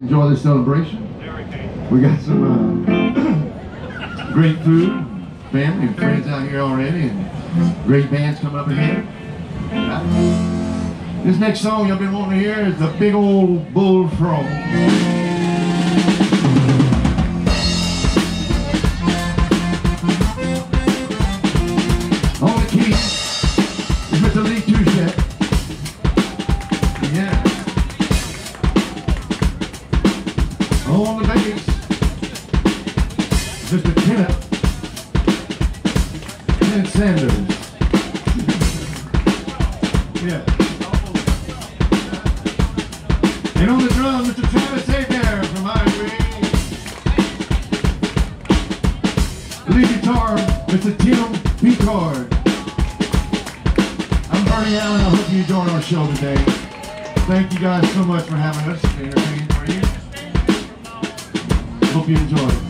Enjoy this celebration. We got some great food, family and friends out here already, and great bands coming up ahead. This next song y'all been wanting to hear is the big old Bullfrog. On the keys is Mr. Lee Touchette. Yeah. On the bass, Mr. Kenneth Sanders. Yeah. And on the drum, Mr. Travis Abear from Ivory. Lead guitar, Mr. Tim Picard. I'm Bernie Allen. I hope you enjoyed our show today. Thank you guys so much for having us. It's entertaining for you. Hope you enjoy it.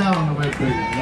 out on the webpage.